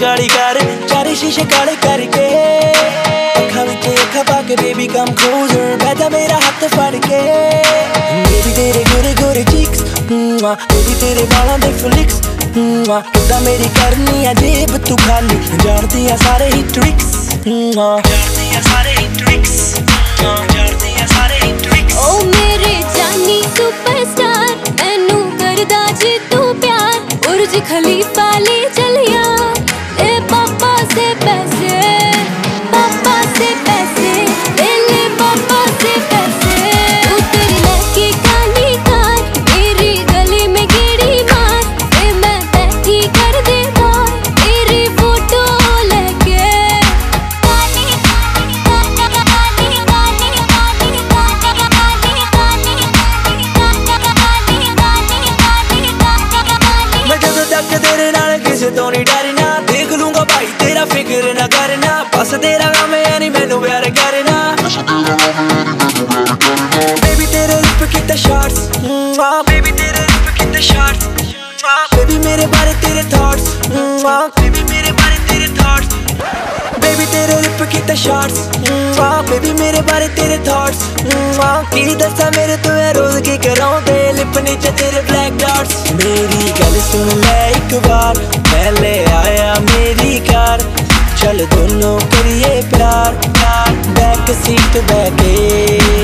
गाड़ी कर चारे शीशे काले करके अखा विच अखा पा के बेबी कम क्लोजर बैठा मेरा हाथ फड़ के बेबी तेरे गोरे गोरे चीक्स बेबी तेरे बालों दे फ्लिक्स किदा मेरी करनी है जेब तू खाली जानती है सारे ही ट्रिक्स जानती है सारे ही ट्रिक्स जानती है सारे ही ट्रिक्स ओ मेरे जानी सुपरस्टार मैनू करदा जी तू प्यार उर्ज खलीफा ले चलिया ए पापा से पैसे ले ले पापा से पैसे उतर लेके काली कार मेरी गली में गेड़ी मार ए मैं बैठी कर दे बार तेरी फोटो लेके मैं जदों तक तेरे नाल किसे तो नहीं डरना देख लूंगा भाई तेरा फिक्र ना करना बस तेरा काम है नहीं मैनू प्यार करना बेबी तेरे लिप कितना शॉट्स बेबी तेरे लिप कितना शॉट्स बेबी मेरे बारे तेरे थॉट्स बेबी मेरे बारे तेरे थॉट्स बेबी तेरे लिप कितना शॉट्स बेबी मेरे बारे तेरे थॉट्स की दसा मेरे तो है रोज की कराऊं लिप नीचे तेरे ब्लैक डॉट्स मेरी गल सुन ले एक बार पहले आया मेरी कार चल दोनों करिए प्यार बैक सीट बैठे